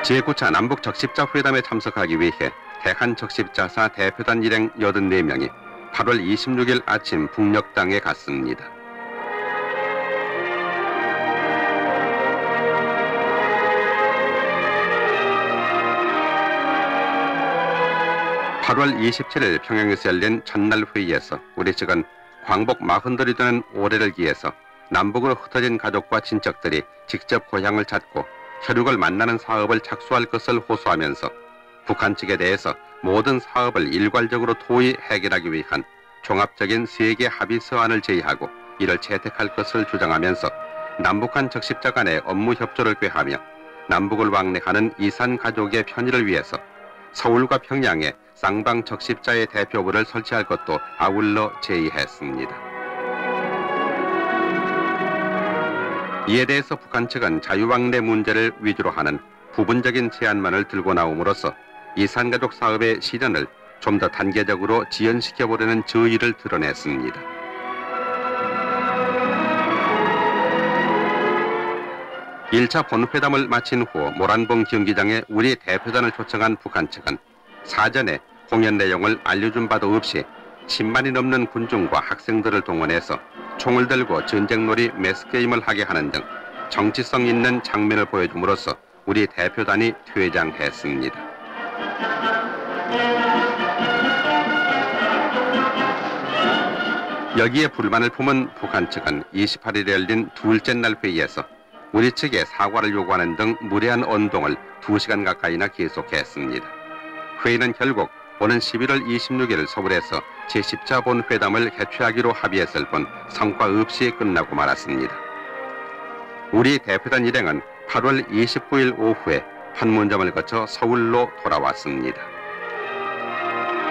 제9차 남북 적십자 회담에 참석하기 위해 대한적십자사 대표단 일행 84명이 8월 26일 아침 북녘땅에 갔습니다. (8월 27일) 평양에서 열린 첫날 회의에서 우리 측은 광복 40돌이 되는 올해를 기해서 남북으로 흩어진 가족과 친척들이 직접 고향을 찾고 혈육을 만나는 사업을 착수할 것을 호소하면서 북한 측에 대해서 모든 사업을 일괄적으로 토의 해결하기 위한 종합적인 세계 합의 서한을 제의하고 이를 채택할 것을 주장하면서 남북한 적십자 간의 업무 협조를 꾀하며 남북을 왕래하는 이산 가족의 편의를 위해서 서울과 평양에 쌍방 적십자의 대표부를 설치할 것도 아울러 제의했습니다. 이에 대해서 북한 측은 자유왕래 문제를 위주로 하는 부분적인 제안만을 들고 나옴으로써 이산가족 사업의 실현을 좀 더 단계적으로 지연시켜보려는 저의를 드러냈습니다. (1차) 본회담을 마친 후 모란봉 경기장에 우리 대표단을 초청한 북한 측은 사전에 공연 내용을 알려준 바도 없이 10만이 넘는 군중과 학생들을 동원해서 총을 들고 전쟁놀이 매스게임을 하게 하는 등 정치성 있는 장면을 보여줌으로써 우리 대표단이 퇴장했습니다. 여기에 불만을 품은 북한 측은 28일에 열린 둘째 날 회의에서 우리 측에 사과를 요구하는 등 무례한 언동을 2시간 가까이나 계속했습니다. 회의는 결국 오는 11월 26일 서울에서 제10차 본회담을 개최하기로 합의했을 뿐 성과 없이 끝나고 말았습니다. 우리 대표단 일행은 8월 29일 오후에 판문점을 거쳐 서울로 돌아왔습니다.